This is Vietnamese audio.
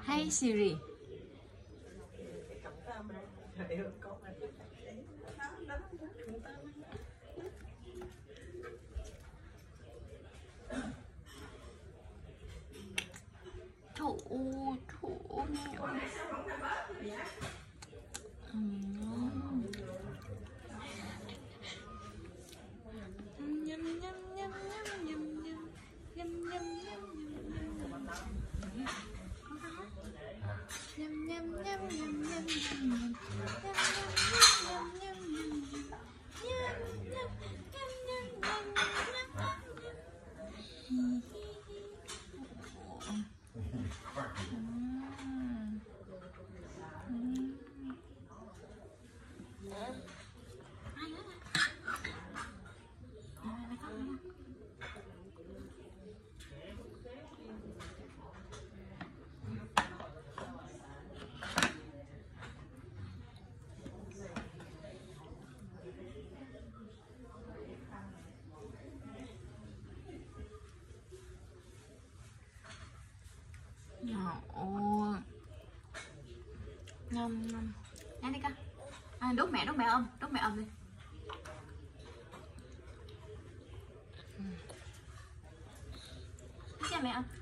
Hey Siri. Trời ơi. Ôi, ngon ngon. Ăn đi con. Đút mẹ ôm, đút mẹ ôm đi. Đút cho mẹ ôm.